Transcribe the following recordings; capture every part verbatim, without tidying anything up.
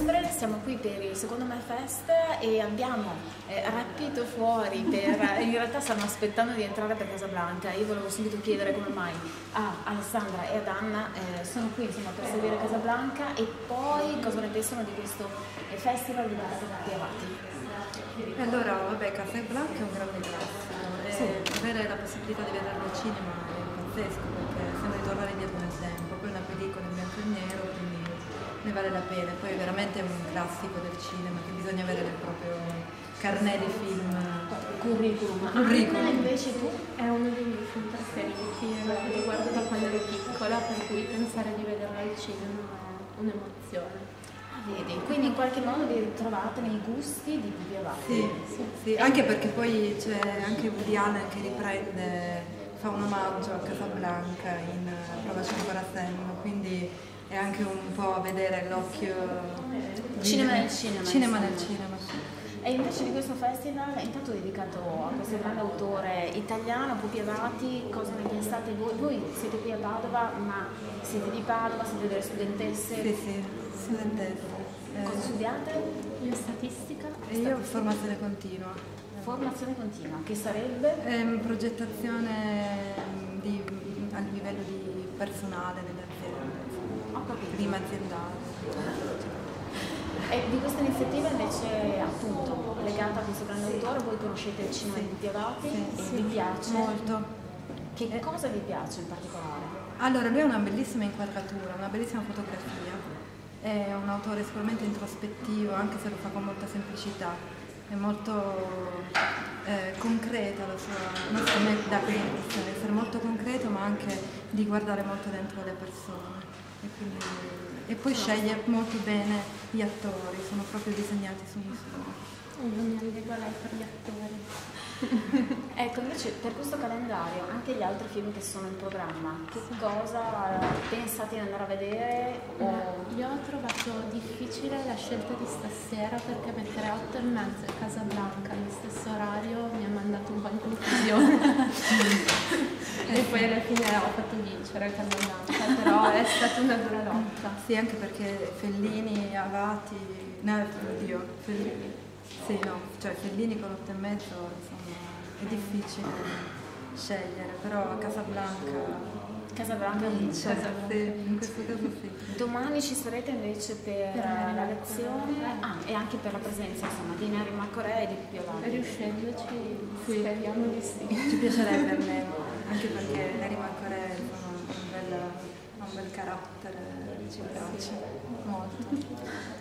settembre, siamo qui per il secondo Me Fest e abbiamo eh, rapito fuori per, in realtà stanno aspettando di entrare per Casablanca. Io volevo subito chiedere come mai a Alessandra e ad Anna eh, sono qui insomma, per seguire Casablanca e poi cosa ne pensano di questo eh, festival di Pipi Avati. Allora, vabbè, Casablanca è un grande classico e sì. Avere la possibilità di vederlo al cinema è pazzesco perché sembra di tornare indietro nel tempo, poi una pellicola in bianco e nero, quindi ne vale la pena. Poi è veramente un classico del cinema che bisogna avere nel proprio carnet di film. Curriculum. Curriculum. Anna, invece tu? È uno dei miei film preferiti, lo guardo da quando ero piccola, per cui pensare di vederlo al cinema è un'emozione. Vedi, quindi in qualche modo vi ritrovate nei gusti di Pipi Avati. Sì, sì, sì, anche perché poi c'è anche Woody Allen che riprende, fa un omaggio a Casablanca in Provaci ancora Sam, quindi è anche un po' vedere l'occhio cinema nel cinema. Cinema nel cinema, sì. E invece di questo festival, intanto dedicato a questo grande autore italiano, Pipi Avati, cosa ne pensate voi? Voi siete qui a Padova, ma siete di Padova, siete delle studentesse? Sì, sì, studentesse. Cosa eh, studiate? Io statistica. E io formazione continua. Formazione continua, che sarebbe? Ehm, progettazione di, a livello di personale delle aziende, Ho capito. prima aziendale. E di questa iniziativa invece appunto legata a questo grande autore, voi conoscete il cinema Sì. di Pipi Avati Sì, e sì, vi piace? molto. Che Eh. cosa vi piace in particolare? Allora, lui ha una bellissima inquadratura, una bellissima fotografia, è un autore sicuramente introspettivo, anche se lo fa con molta semplicità, è molto eh, concreta la sua, non so come da pensa, essere molto concreto ma anche di guardare molto dentro le persone. E, quindi, e poi sceglie molto bene gli attori, sono proprio disegnati su misura. Io mi allego a lei per gli attori. Ecco, invece per questo calendario, anche gli altri film che sono in programma, che cosa pensate di andare a vedere? O... Io ho trovato difficile la scelta di stasera perché mettere otto e mezza e Casablanca allo stesso orario mi ha mandato un po' in confusione. E poi alla fine ho fatto vincere Casablanca, però è stata una dura lotta. Sì, anche perché Fellini, Avati, no, oddio, Fellini, sì, no, cioè Fellini con otto e mezzo, insomma, è difficile scegliere, però Casablanca Casablanca vince. Sì, in questo caso sì. Domani ci sarete invece per, Per la la lezione ah, e anche per la presenza insomma, di Neri Marcorè e di Pipi Avati. Riuscendoci, Sì. speriamo di sì. Ci piacerebbe almeno, anche perché Neri Marcorè è un bel, un bel carattere, ci piace molto.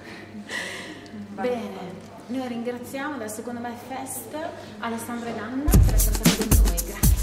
Bene, noi ringraziamo dal secondo Me Fest Alessandra e Anna per essere stati con noi, grazie.